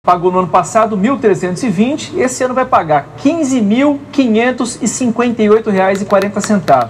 Pagou no ano passado R$ 1.320, esse ano vai pagar R$ 15.558,40.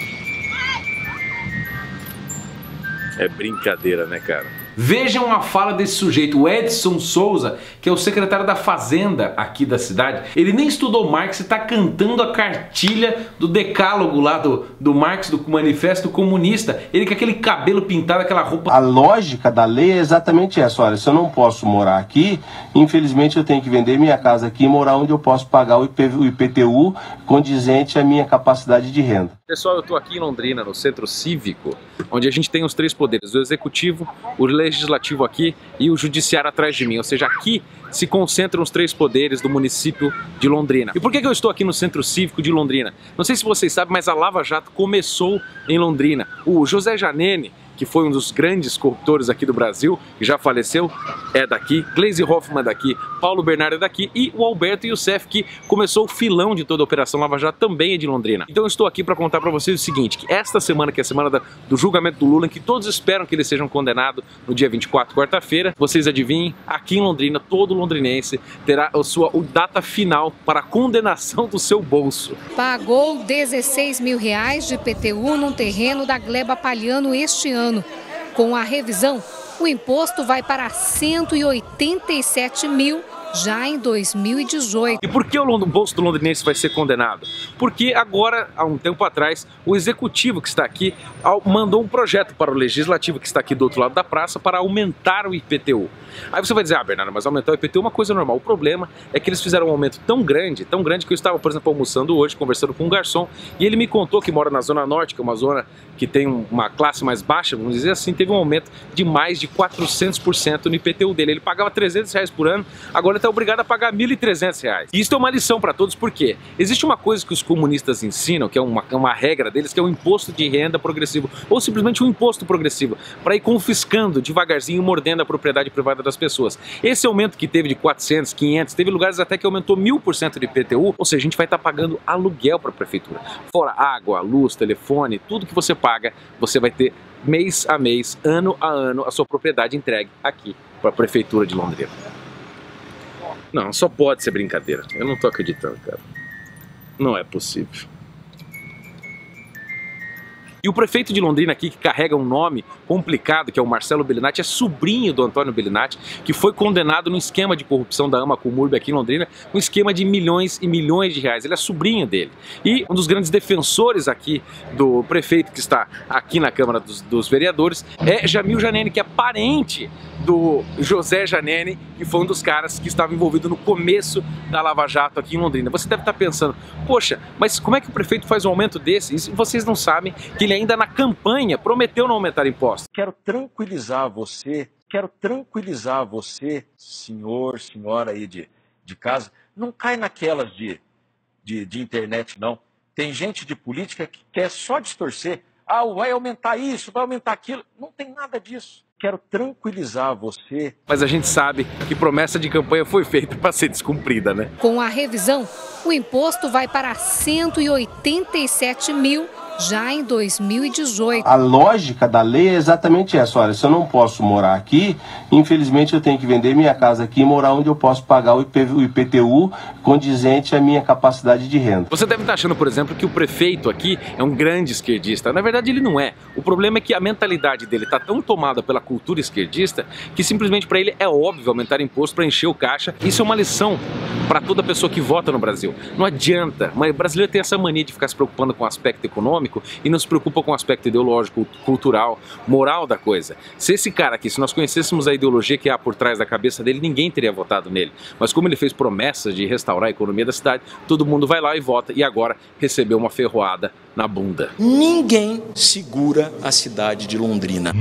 É brincadeira, né, cara? Vejam a fala desse sujeito, o Edson Souza, que é o secretário da Fazenda aqui da cidade. Ele nem estudou Marx e está cantando a cartilha do decálogo lá do Marx, do Manifesto Comunista. Ele com aquele cabelo pintado, aquela roupa... A lógica da lei é exatamente essa. Olha, se eu não posso morar aqui, infelizmente eu tenho que vender minha casa aqui e morar onde eu posso pagar o IPTU condizente à minha capacidade de renda. Pessoal, eu estou aqui em Londrina, no Centro Cívico, onde a gente tem os três poderes, o Executivo, o Legislativo aqui e o Judiciário atrás de mim. Ou seja, aqui se concentram os três poderes do município de Londrina. E por que eu estou aqui no Centro Cívico de Londrina? Não sei se vocês sabem, mas a Lava Jato começou em Londrina. O José Janene, que foi um dos grandes corruptores aqui do Brasil, que já faleceu, é daqui, Gleisi Hoffmann é daqui, Paulo Bernardo é daqui e o Alberto Youssef, que começou o filão de toda a Operação Lava Jato, também é de Londrina. Então eu estou aqui para contar para vocês o seguinte, que esta semana, que é a semana do julgamento do Lula, em que todos esperam que eles sejam condenados no dia 24, quarta-feira, vocês adivinhem, aqui em Londrina, todo londrinense terá a sua data final para a condenação do seu bolso. Pagou R$16 mil de IPTU num terreno da Gleba Palhano este ano. Com a revisão, o imposto vai para 187 mil já em 2018. E por que o bolso do londrinense vai ser condenado? Porque agora, há um tempo atrás, o Executivo que está aqui mandou um projeto para o Legislativo que está aqui do outro lado da praça para aumentar o IPTU. Aí você vai dizer, Bernardo, mas aumentar o IPTU é uma coisa normal. O problema é que eles fizeram um aumento tão grande que eu estava, por exemplo, almoçando hoje, conversando com um garçom, e ele me contou que mora na Zona Norte, que é uma zona que tem uma classe mais baixa, vamos dizer assim, teve um aumento de mais de 400% no IPTU dele. Ele pagava R$300 por ano, agora ele está obrigado a pagar R$1.300. E isso é uma lição para todos, porque existe uma coisa que os comunistas ensinam, que é uma regra deles, que é o imposto de renda progressivo, ou simplesmente um imposto progressivo, para ir confiscando devagarzinho, mordendo a propriedade privada das pessoas. Esse aumento que teve de 400, 500, teve lugares até que aumentou 1000% de IPTU, ou seja, a gente vai estar pagando aluguel para a prefeitura. Fora água, luz, telefone, tudo que você paga, você vai ter mês a mês, ano a ano, a sua propriedade entregue aqui para a prefeitura de Londrina. Não, só pode ser brincadeira. Eu não tô acreditando, cara. Não é possível. E o prefeito de Londrina aqui, que carrega um nome complicado, que é o Marcelo Bellinati, é sobrinho do Antônio Bellinati, que foi condenado num esquema de corrupção da AMA Comurb aqui em Londrina, um esquema de milhões e milhões de reais. Ele é sobrinho dele. E um dos grandes defensores aqui do prefeito que está aqui na Câmara dos Vereadores é Jamil Janene, que é parente do José Janene, que foi um dos caras que estava envolvido no começo da Lava Jato aqui em Londrina. Você deve estar pensando, poxa, mas como é que o prefeito faz um aumento desse? E vocês não sabem que ele ainda na campanha prometeu não aumentar impostos. Quero tranquilizar você, senhor, senhora aí de casa, não cai naquelas de internet, não. Tem gente de política que quer só distorcer. Ah, vai aumentar isso, vai aumentar aquilo. Não tem nada disso. Quero tranquilizar você. Mas a gente sabe que promessa de campanha foi feita para ser descumprida, né? Com a revisão, o imposto vai para 187 mil já em 2018. A lógica da lei é exatamente essa. Olha, se eu não posso morar aqui, infelizmente eu tenho que vender minha casa aqui e morar onde eu posso pagar o IPTU condizente à minha capacidade de renda. Você deve estar achando, por exemplo, que o prefeito aqui é um grande esquerdista. Na verdade, ele não é. O problema é que a mentalidade dele está tão tomada pela cultura esquerdista que simplesmente para ele é óbvio aumentar imposto para encher o caixa. Isso é uma lição para toda pessoa que vota no Brasil. Não adianta. Mas o brasileiro tem essa mania de ficar se preocupando com o aspecto econômico e não se preocupa com o aspecto ideológico, cultural, moral da coisa. Se esse cara aqui, se nós conhecêssemos a ideologia que há por trás da cabeça dele, ninguém teria votado nele. Mas como ele fez promessas de restaurar a economia da cidade, todo mundo vai lá e vota e agora recebeu uma ferroada na bunda. Ninguém segura a cidade de Londrina.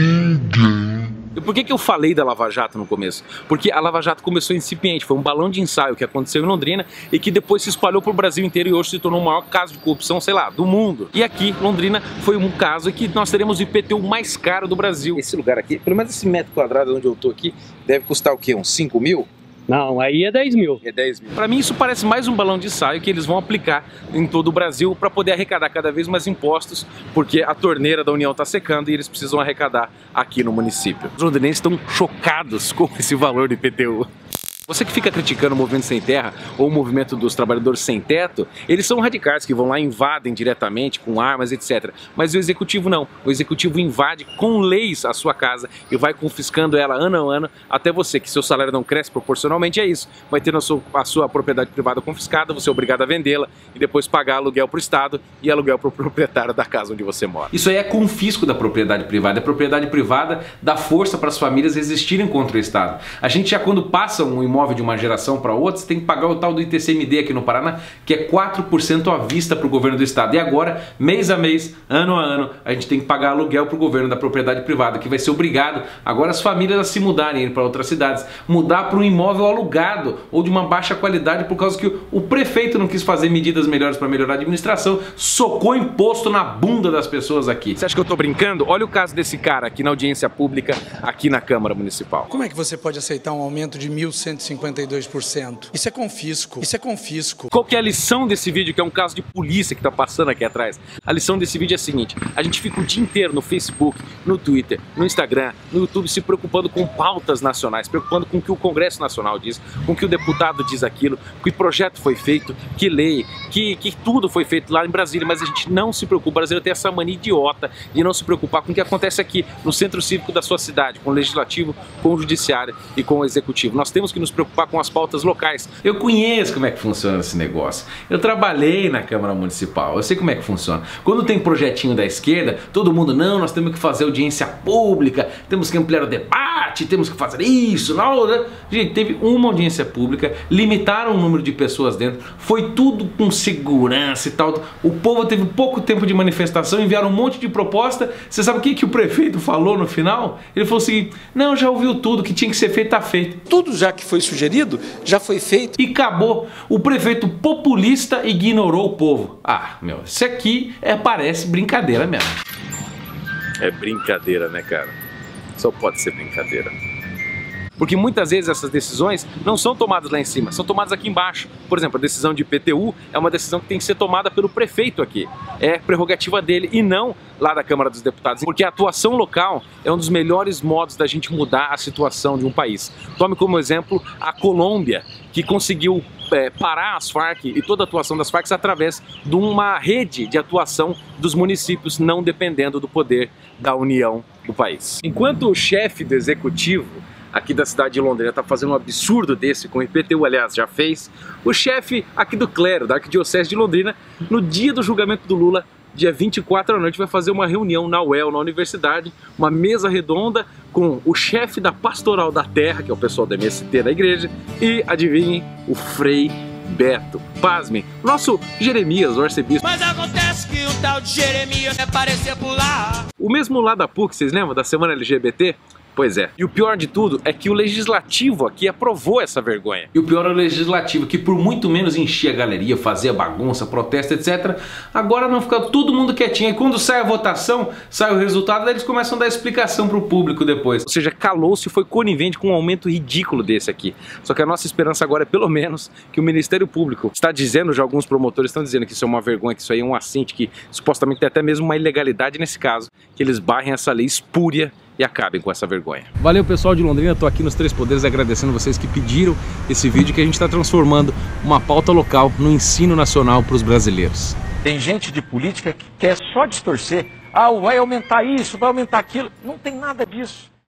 E por que eu falei da Lava Jato no começo? Porque a Lava Jato começou incipiente, foi um balão de ensaio que aconteceu em Londrina e que depois se espalhou para o Brasil inteiro e hoje se tornou o maior caso de corrupção, sei lá, do mundo. E aqui, Londrina, foi um caso em que nós teremos o IPTU mais caro do Brasil. Esse lugar aqui, pelo menos esse metro quadrado onde eu tô aqui, deve custar o quê? Uns 5 mil? Não, aí é 10 mil. É 10 mil. Para mim isso parece mais um balão de ensaio que eles vão aplicar em todo o Brasil para poder arrecadar cada vez mais impostos, porque a torneira da União está secando e eles precisam arrecadar aqui no município. Os londrinenses estão chocados com esse valor do IPTU. Você que fica criticando o movimento sem terra ou o movimento dos trabalhadores sem teto, eles são radicais que vão lá e invadem diretamente com armas, etc. Mas o executivo não. O executivo invade com leis a sua casa e vai confiscando ela ano a ano até você, que seu salário não cresce proporcionalmente, é isso. Vai ter a sua propriedade privada confiscada, você é obrigado a vendê-la e depois pagar aluguel para o Estado e aluguel para o proprietário da casa onde você mora. Isso aí é confisco da propriedade privada. A propriedade privada dá força para as famílias resistirem contra o Estado. A gente já quando passa um imóvel de uma geração para outra, você tem que pagar o tal do ITCMD aqui no Paraná, que é 4% à vista para o governo do Estado. E agora, mês a mês, ano a ano, a gente tem que pagar aluguel para o governo da propriedade privada, que vai ser obrigado agora as famílias a se mudarem para outras cidades, mudar para um imóvel alugado ou de uma baixa qualidade por causa que o prefeito não quis fazer medidas melhores para melhorar a administração, socou imposto na bunda das pessoas aqui. Você acha que eu tô brincando? Olha o caso desse cara aqui na audiência pública, aqui na Câmara Municipal. Como é que você pode aceitar um aumento de 1.152%? Isso é confisco. Isso é confisco. Qual que é a lição desse vídeo, que é um caso de polícia que tá passando aqui atrás? A lição desse vídeo é a seguinte: a gente fica o dia inteiro no Facebook, no Twitter, no Instagram, no YouTube se preocupando com pautas nacionais, preocupando com o que o Congresso Nacional diz, com o que o deputado diz aquilo, que projeto foi feito, que lei, que tudo foi feito lá em Brasília, mas a gente não se preocupa. O brasileiro tem essa mania idiota de não se preocupar com o que acontece aqui no centro cívico da sua cidade, com o legislativo, com o judiciário e com o executivo. Nós temos que nos preocupar com as pautas locais. Eu conheço como é que funciona esse negócio. Eu trabalhei na Câmara Municipal, eu sei como é que funciona. Quando tem projetinho da esquerda, todo mundo, não, nós temos que fazer audiência pública, temos que ampliar o debate, temos que fazer isso, não, né? Gente, teve uma audiência pública, limitaram o número de pessoas dentro, foi tudo com segurança e tal. O povo teve pouco tempo de manifestação, enviaram um monte de proposta. Você sabe o que o prefeito falou no final? Ele falou assim: não, já ouviu tudo, que tinha que ser feito, tá feito. Tudo já que foi sugerido, já foi feito. E acabou. O prefeito populista ignorou o povo. Ah, meu, isso aqui parece brincadeira mesmo. É brincadeira, né, cara? Só pode ser brincadeira. Porque muitas vezes essas decisões não são tomadas lá em cima, são tomadas aqui embaixo. Por exemplo, a decisão de IPTU é uma decisão que tem que ser tomada pelo prefeito aqui. É prerrogativa dele e não lá da Câmara dos Deputados. Porque a atuação local é um dos melhores modos da gente mudar a situação de um país. Tome como exemplo a Colômbia, que conseguiu parar as Farc e toda a atuação das Farc através de uma rede de atuação dos municípios, não dependendo do poder da União do país. Enquanto o chefe do executivo aqui da cidade de Londrina está fazendo um absurdo desse com o IPTU, aliás, já fez, o chefe aqui do clero, da Arquidiocese de Londrina, no dia do julgamento do Lula, dia 24 à noite, vai fazer uma reunião na UEL, na universidade, uma mesa redonda com o chefe da Pastoral da Terra, que é o pessoal da MST da igreja, e, adivinhem, o Frei Beto. Pasmem, nosso Jeremias, o arcebispo. Mas acontece que o tal de Jeremias aparecer por lá. O mesmo lá da PUC, vocês lembram da semana LGBT? Pois é. E o pior de tudo é que o legislativo aqui aprovou essa vergonha. E o pior é o legislativo, que por muito menos enchia a galeria, fazia bagunça, protesto, etc. Agora não, fica todo mundo quietinho. E quando sai a votação, sai o resultado, daí eles começam a dar explicação pro público depois. Ou seja, calou-se e foi conivente com um aumento ridículo desse aqui. Só que a nossa esperança agora é pelo menos que o Ministério Público está dizendo, já alguns promotores estão dizendo que isso é uma vergonha, que isso aí é um assinte, que supostamente tem até mesmo uma ilegalidade nesse caso, que eles barrem essa lei espúria e acabem com essa vergonha. Valeu, pessoal de Londrina, tô aqui nos Três Poderes agradecendo vocês que pediram esse vídeo, que a gente está transformando uma pauta local no ensino nacional para os brasileiros. Tem gente de política que quer só distorcer. Ah, vai aumentar isso, vai aumentar aquilo. Não tem nada disso.